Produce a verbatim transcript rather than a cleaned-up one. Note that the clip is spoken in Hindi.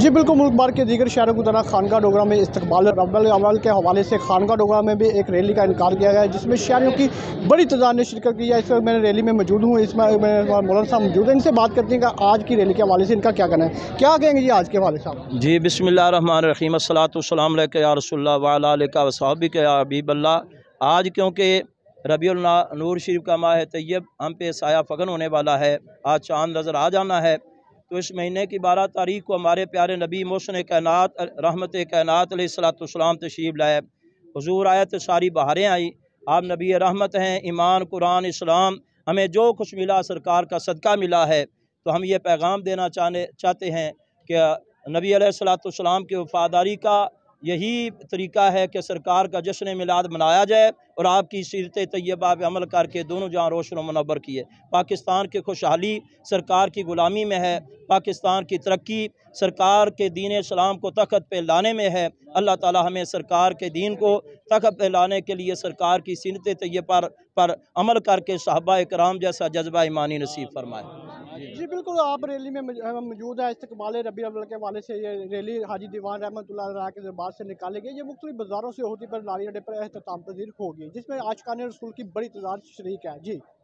जी बिल्कुल, मुल्क भर के दीगर शहरों की तरह खानका डोगरा में इस्तकबाल रबीउल अव्वल के हवाले से खानका डोगरा में भी एक रैली का इनकार किया गया है, जिसमें शहरियों की बड़ी तादाद ने शिरकत की है। इस वक्त मैं रैली में मौजूद हूँ, इसमें मौलाना साहब मौजूद हैं, इनसे बात करते हैं कि आज की रैली के हवाले से इनका क्या कहना है। क्या कहेंगे जी आज के हवाले साहब? जी बिस्मिल्लाह रहमान रहीम, अस्सलातु वस्सलाम अलैका या रसूलुल्लाह व अला आलिका व सहाबिका या हबीबल्लाह। आज क्योंकि रबीउल नूर शरीफ का माह तैयब हम पे साया फगन होने वाला है, आज चाँद नज़र आ जाना है, तो इस महीने की बारह तारीख को हमारे प्यारे नबी मोहसिन कायनात रहमत कायनात अलैहिस्सलातु वस्सलाम तशरीफ़ लाए। हुजूर आए तो सारी बहारें आई। आप नबी रहमत हैं। ईमान, कुरान, इस्लाम, हमें जो कुछ मिला सरकार का सदका मिला है। तो हम ये पैगाम देना चाहने चाहते हैं कि नबी अलैहिस्सलातु वस्सलाम की वफ़ादारी का यही तरीका है कि सरकार का जश्न मिलाद मनाया जाए और आपकी सीरत तैयबा पे अमल करके दोनों जहाँ रोशन मुनव्वर किए। पाकिस्तान की खुशहाली सरकार की ग़ुलामी में है, पाकिस्तान की तरक्की सरकार के दीन इस्लाम को तख़त पे लाने में है। अल्लाह ताला हमें सरकार के दीन को तख़त पे लाने के लिए सरकार की सीरत तैयबा पर, पर अमल करके सहाबा इकराम जैसा जज्बा ईमानी नसीब फरमाए। जी बिल्कुल, आप रैली में मौजूद है। इस्तकबाल रबीउल अव्वल के हवाले से ये रैली हाजी दीवान रहमतुल्लाह अलैह के दरबार से निकाली गई। ये मुख्तलिफ बाज़ारों से होती पर नारी अड्डे पर अख्ताम पजीर होगी, जिसमें आशिकाने रसूल की बड़ी तादाद शरीक है। जी।